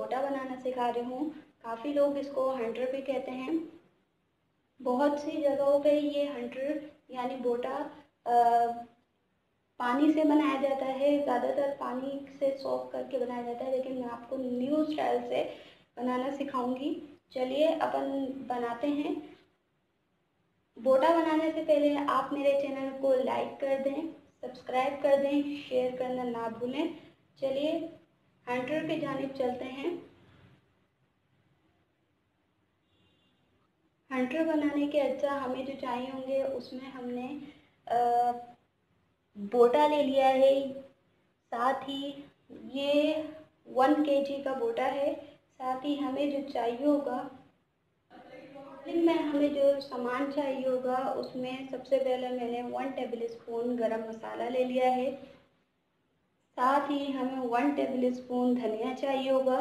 बोटा बनाना सिखा रही हूँ। काफ़ी लोग इसको हंटर भी कहते हैं। बहुत सी जगहों पे ये हंटर यानी बोटा पानी से बनाया जाता है, ज़्यादातर पानी से सोक करके बनाया जाता है, लेकिन मैं आपको न्यू स्टाइल से बनाना सिखाऊंगी। चलिए अपन बनाते हैं। बोटा बनाने से पहले आप मेरे चैनल को लाइक कर दें, सब्सक्राइब कर दें, शेयर करना ना भूलें। चलिए हंटर की जानिब चलते हैं। हंटर बनाने के अज्जा हमें जो चाहिए होंगे उसमें हमने बोटा ले लिया है, साथ ही ये 1 kg का बोटा है। साथ ही हमें जो चाहिए होगा, में हमें जो सामान चाहिए होगा उसमें सबसे पहले मैंने 1 टेबल स्पून गरम मसाला ले लिया है। साथ ही हमें 1 टेबल स्पून धनिया चाहिए होगा।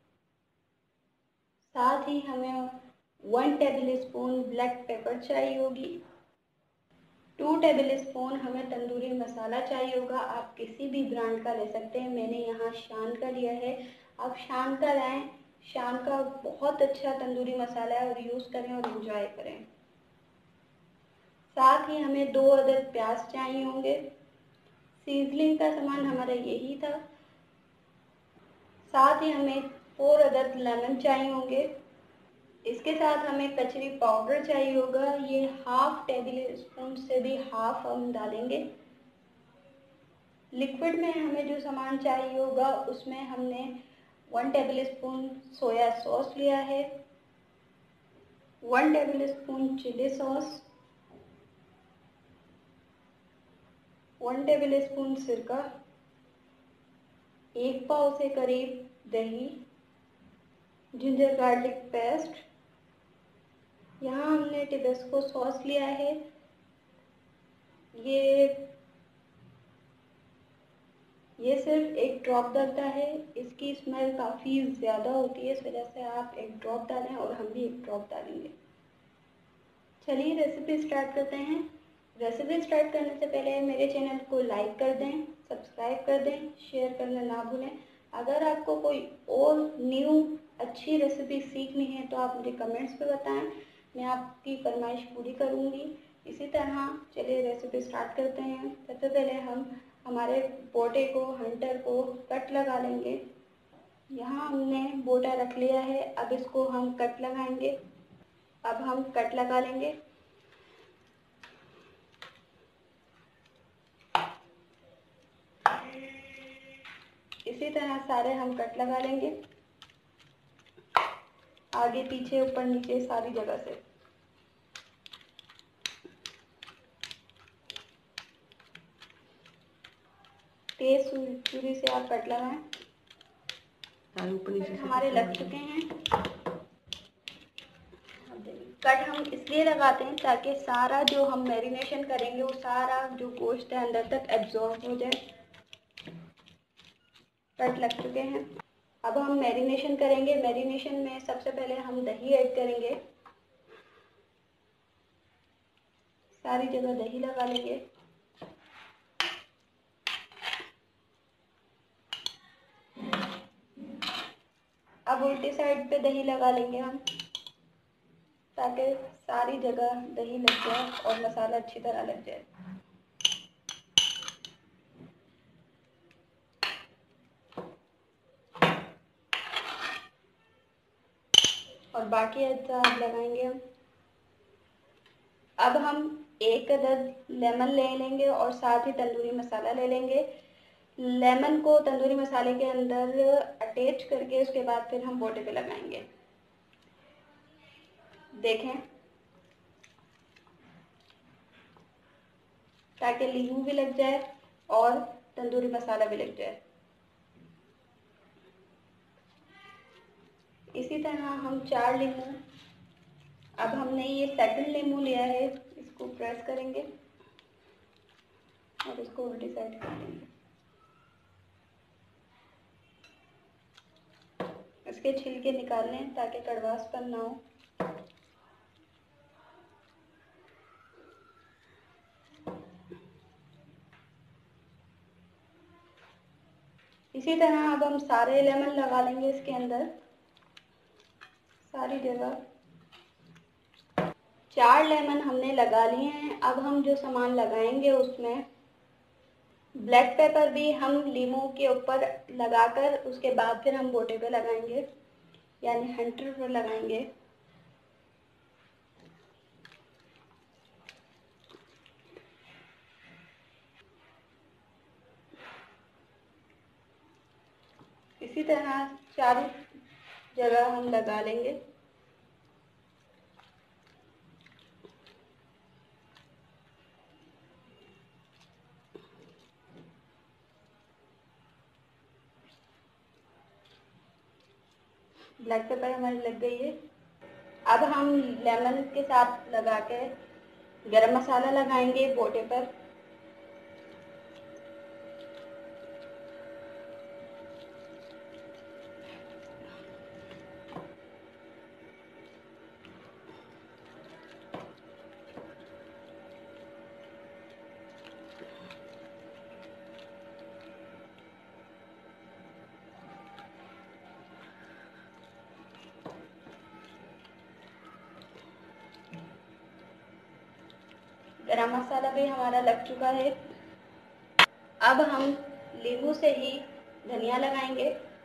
साथ ही हमें 1 टेबल स्पून ब्लैक पेपर चाहिए होगी। 2 टेबल स्पून हमें तंदूरी मसाला चाहिए होगा। आप किसी भी ब्रांड का ले सकते हैं, मैंने यहाँ शान का लिया है। आप शान का लाएं, शान का बहुत अच्छा तंदूरी मसाला है और यूज़ करें और एंजॉय करें। साथ ही हमें 2 अदद प्याज चाहिए होंगे। सीजनिंग का सामान हमारा यही था। साथ ही हमें 4 अदद लेमन चाहिए होंगे। इसके साथ हमें कचरी पाउडर चाहिए होगा, ये 1/2 टेबल स्पून से भी हाफ हम डालेंगे। लिक्विड में हमें जो सामान चाहिए होगा उसमें हमने 1 टेबल स्पून सोया सॉस लिया है, 1 tablespoon chilli sauce, 1 tablespoon सिरका, 1 पाव से करीब दही, जिंजर गार्लिक पेस्ट। यहाँ हमने टिबेस्को सॉस लिया है। ये सिर्फ एक ड्रॉप डलता है, इसकी स्मेल काफ़ी ज़्यादा होती है, इस वजह से आप एक ड्रॉप डालें और हम भी एक ड्रॉप डालेंगे। चलिए रेसिपी स्टार्ट करते हैं। रेसिपी स्टार्ट करने से पहले मेरे चैनल को लाइक कर दें, सब्सक्राइब कर दें, शेयर करना ना भूलें। अगर आपको कोई और न्यू अच्छी रेसिपी सीखनी है तो आप मुझे कमेंट्स पे बताएं, मैं आपकी फरमाइश पूरी करूँगी। इसी तरह चलिए रेसिपी स्टार्ट करते हैं। सबसे पहले हम हमारे बोटे को, हंटर को कट लगा लेंगे। यहाँ हमने बोटा रख लिया है, अब इसको हम कट लगाएंगे। अब हम कट लगा लेंगे। इसी तरह सारे हम कट लगा लेंगे, आगे पीछे ऊपर नीचे सारी जगह से। तेज छुरी से आप कट लगाएं। हमारे लग चुके हैं। कट हम इसलिए लगाते हैं ताकि सारा जो हम मैरिनेशन करेंगे वो सारा जो गोश्त है अंदर तक एब्जॉर्ब हो जाए। कट लग चुके हैं। अब हम मैरिनेशन करेंगे। मैरिनेशन में सबसे पहले हम दही ऐड करेंगे, सारी जगह दही लगा लेंगे। अब उल्टी साइड पे दही लगा लेंगे हम, ताकि सारी जगह दही लग जाए और मसाला अच्छी तरह लग जाए। और बाकी अज्जा लगाएंगे हम। अब हम 1 अदद लेमन ले लेंगे और साथ ही तंदूरी मसाला ले लेंगे। लेमन को तंदूरी मसाले के अंदर अटैच करके उसके बाद फिर हम बोटे पे लगाएंगे। देखें, ताकि लीमू भी लग जाए और तंदूरी मसाला भी लग जाए। इसी तरह हम 4 लीमू, अब हमने ये सेकंड लीमू लिया है, इसको प्रेस करेंगे और इसको उल्टी साइड कर देंगे। इसके छिलके निकाल लें ताकि कड़वासपन ना हो। इसी तरह अब हम सारे लेमन लगा लेंगे इसके अंदर, सारी जगह। 4 लेमन हमने लगा लिए हैं। अब हम जो सामान लगाएंगे उसमें ब्लैक पेपर भी हम लीमू के ऊपर लगाकर उसके बाद फिर हम बोटे पे लगाएंगे, यानी हंटर पर लगाएंगे। इसी तरह चारों जगह हम लगा लेंगे। ब्लैक पेपर हमारी लग गई है। अब हम लेमन के साथ लगा के गरम मसाला लगाएंगे बोटे पर। गरम मसाला भी हमारा लग चुका है। अब हम नींबू से ही धनिया लगाएंगे।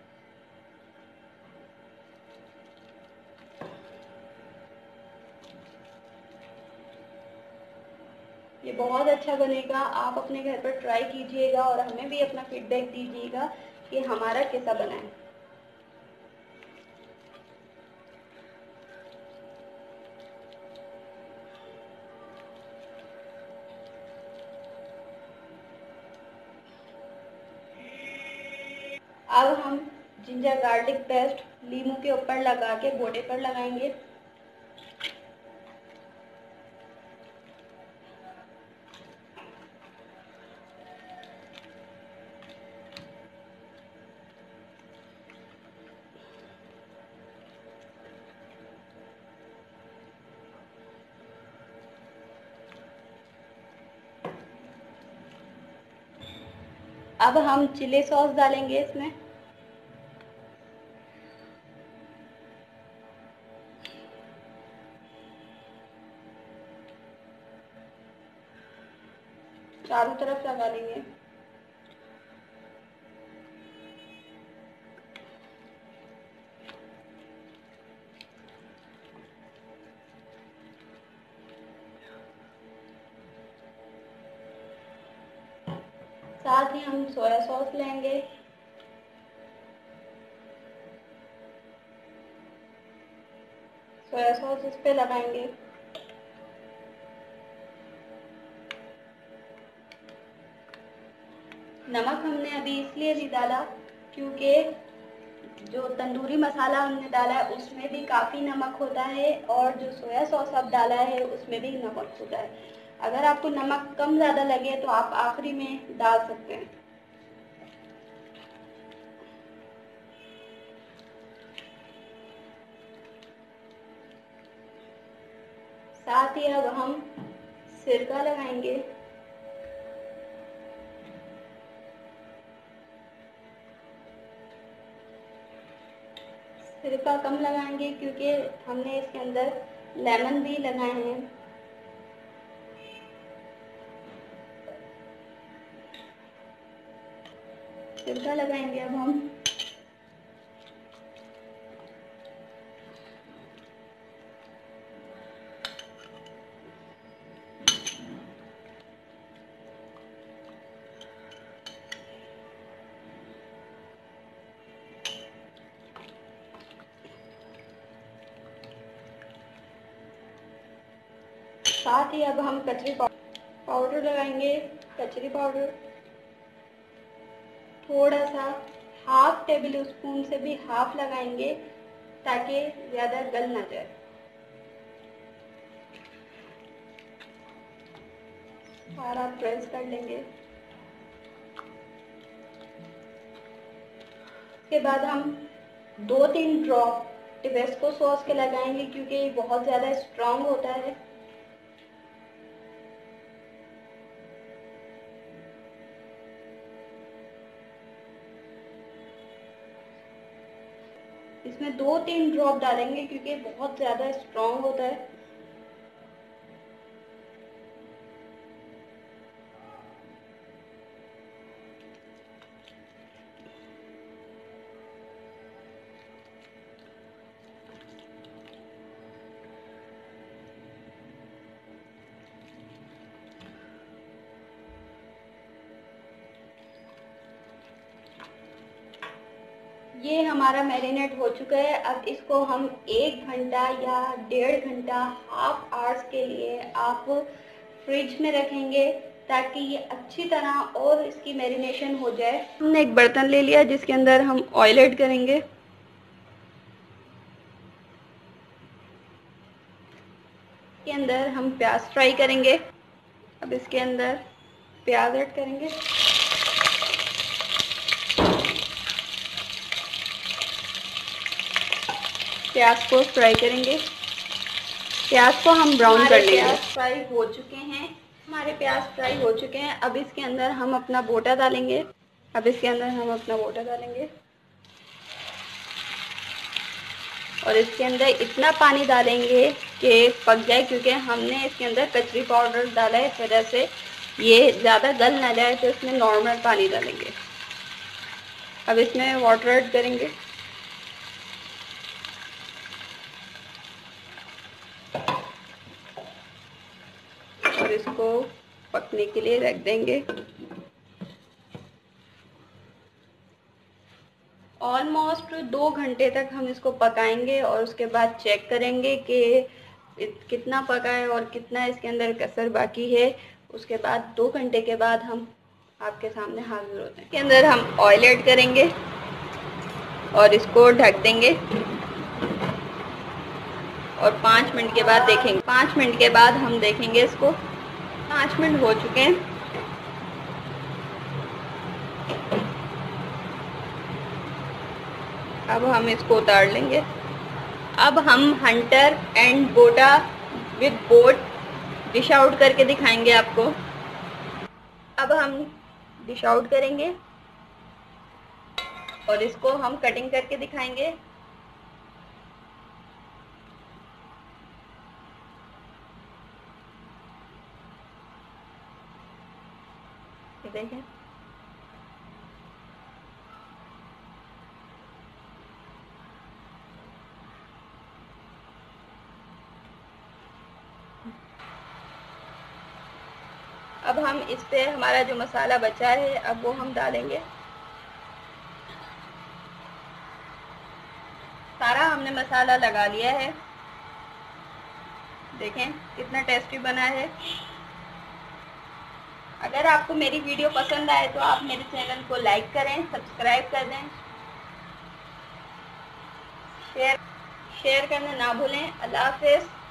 ये बहुत अच्छा बनेगा, आप अपने घर पर ट्राई कीजिएगा और हमें भी अपना फीडबैक दीजिएगा कि हमारा कैसा बना है। अब हम जिंजर गार्लिक पेस्ट नींबू के ऊपर लगा के बोटे पर लगाएंगे। अब हम चिली सॉस डालेंगे इसमें। चारों तरफ लगा लेंगे। साथ ही हम सोया सॉस लेंगे। सोया सॉस इस पे लगाएंगे। नमक हमने अभी इसलिए नहीं डाला क्योंकि जो तंदूरी मसाला हमने डाला है उसमें भी काफ़ी नमक होता है और जो सोया सॉस अब डाला है उसमें भी नमक होता है। अगर आपको नमक कम ज़्यादा लगे तो आप आखिरी में डाल सकते हैं। साथ ही अब हम सिरका लगाएंगे। सिरका कम लगाएंगे क्योंकि हमने इसके अंदर लेमन भी लगाए हैं। सिरका लगाएंगे अब हम। साथ ही अब हम कचरी पाउडर लगाएंगे। कचरी पाउडर थोड़ा सा, हाफ टेबल स्पून से भी हाफ लगाएंगे ताकि ज़्यादा गल ना जाए। सारा प्रेस कर लेंगे। उसके बाद हम 2-3 ड्रॉप टिबेस्को सॉस के लगाएंगे क्योंकि ये बहुत ज़्यादा स्ट्रॉन्ग होता है। इसमें 2-3 ड्रॉप डालेंगे क्योंकि बहुत ज़्यादा स्ट्रॉन्ग होता है। ये हमारा मैरिनेट हो चुका है। अब इसको हम 1 घंटा या 1.5 घंटा, हाफ आवर्स के लिए आप फ्रिज में रखेंगे ताकि ये अच्छी तरह और इसकी मैरिनेशन हो जाए। हमने एक बर्तन ले लिया जिसके अंदर हम ऑयल ऐड करेंगे। इसके अंदर हम प्याज फ्राई करेंगे। अब इसके अंदर प्याज ऐड करेंगे। प्याज को फ्राई करेंगे। प्याज को हम ब्राउन कर लेंगे। प्याज फ्राई हो चुके हैं। हमारे प्याज फ्राई हो चुके हैं। अब इसके अंदर हम अपना बोटा डालेंगे। और इसके अंदर इतना पानी डालेंगे कि पक जाए, क्योंकि हमने इसके अंदर कचरी पाउडर डाला है, इस वजह से ये ज़्यादा गल ना जाए, तो इसमें नॉर्मल पानी डालेंगे। अब इसमें वाटर ऐड करेंगे। और इसको पकने के लिए रख देंगे। ऑलमोस्ट 2 घंटे तक हम इसको पकाएंगे और उसके बाद चेक करेंगे कि कितना पका है और कितना इसके अंदर कसर बाकी है। उसके बाद 2 घंटे के बाद हम आपके सामने हाजिर होते हैं। इसके अंदर हम ऑयल ऐड करेंगे और इसको ढक देंगे और 5 मिनट के बाद देखेंगे। 5 मिनट के बाद हम देखेंगे इसको। 5 मिनट हो चुके हैं। अब हम इसको उतार लेंगे। अब हम हंटर एंड बोटा विद बोट डिश आउट करके दिखाएंगे आपको। अब हम डिश आउट करेंगे और इसको हम कटिंग करके दिखाएंगे। देखें, अब हम इस पे हमारा जो मसाला बचा है अब वो हम डालेंगे। सारा हमने मसाला लगा लिया है। देखें कितना टेस्टी बना है। अगर आपको मेरी वीडियो पसंद आए तो आप मेरे चैनल को लाइक करें, सब्सक्राइब कर दें, शेयर करना ना भूलें। अल्लाह हाफ़िज़।